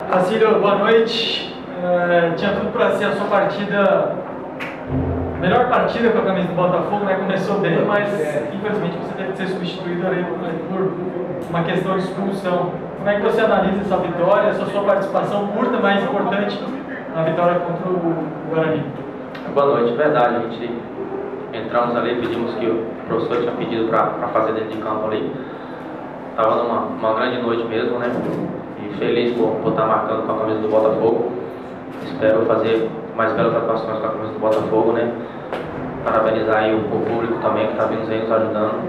Tacílio, boa noite. Tinha tudo para ser a sua partida, a melhor partida com a camisa do Botafogo, né? Começou bem, mas infelizmente você teve que ser substituído ali por uma questão de expulsão. Como é que você analisa essa vitória, essa sua participação curta, mas importante na vitória contra o Guarani? Boa noite, verdade. A gente entramos ali, pedimos que o professor tinha pedido para fazer dentro de campo ali. Estava numa grande noite mesmo, né? E feliz por estar marcando com a camisa do Botafogo. Espero fazer mais belas atuações com a camisa do Botafogo, né? Parabenizar aí o público também que está vindo aí nos ajudando.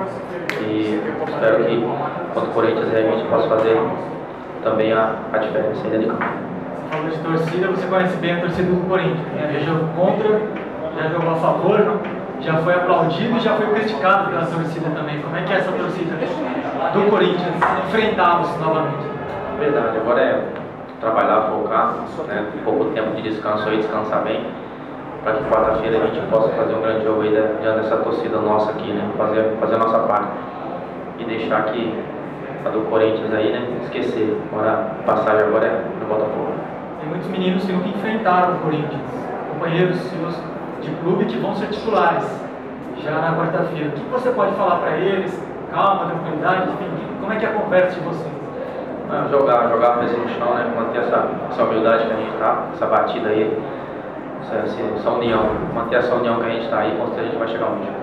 E espero que contra o Corinthians a gente possa fazer também a diferença aí dentro de campo. Você falou de torcida, você conhece bem a torcida do Corinthians, né? Já jogou contra, já jogou a favor, já foi aplaudido e já foi criticado pela torcida também. Como é que é essa torcida do Corinthians enfrentá-los novamente? Verdade, agora é trabalhar, focar, né? Pouco tempo de descanso aí, descansar bem, para que quarta-feira a gente possa fazer um grande jogo aí diante dessa torcida nossa aqui, né? Fazer a nossa parte e deixar que a do Corinthians aí, né? Esquecer. Agora a passagem agora é do Botafogo. Tem muitos meninos que nunca enfrentaram o Corinthians, companheiros seus de clube que vão ser titulares já na quarta-feira. O que você pode falar para eles? Calma, tranquilidade, enfim, como é que é a conversa de vocês? Jogar a cabeça no chão, né? Manter essa humildade que a gente está, essa batida aí, essa união, manter essa união que a gente está aí, com certeza a gente vai chegar longe.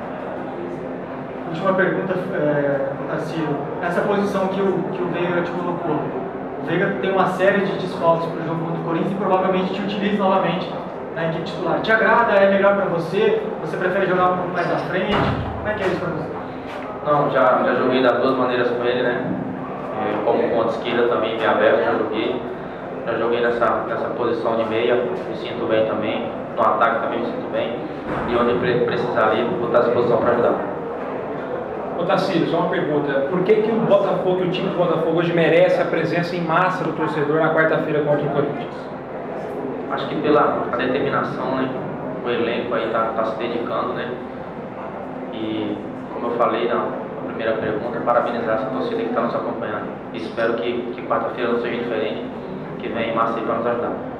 Última pergunta, Tacílio. Essa posição que o Veiga te colocou, o Veiga tem uma série de desfalques para o jogo contra o Corinthians e provavelmente te utiliza novamente na equipe titular. Te agrada? É melhor para você? Você prefere jogar um pouco mais à frente? Como é que é isso para você? Não, já joguei das duas maneiras com ele, né? Como ponta esquerda também, bem aberto, já joguei nessa posição de meia, me sinto bem também, no ataque também me sinto bem, e onde precisar ali, vou estar à disposição para ajudar. Ô Tacílio, só uma pergunta, por que o Botafogo, o time do Botafogo hoje merece a presença em massa do torcedor na quarta-feira contra o Corinthians? Acho que pela determinação, né? O elenco aí tá se dedicando, né? E como eu falei na primeira pergunta, parabenizar essa torcida que está nos acompanhando. Espero que quarta-feira não seja diferente, que venha em massa aí para nos ajudar.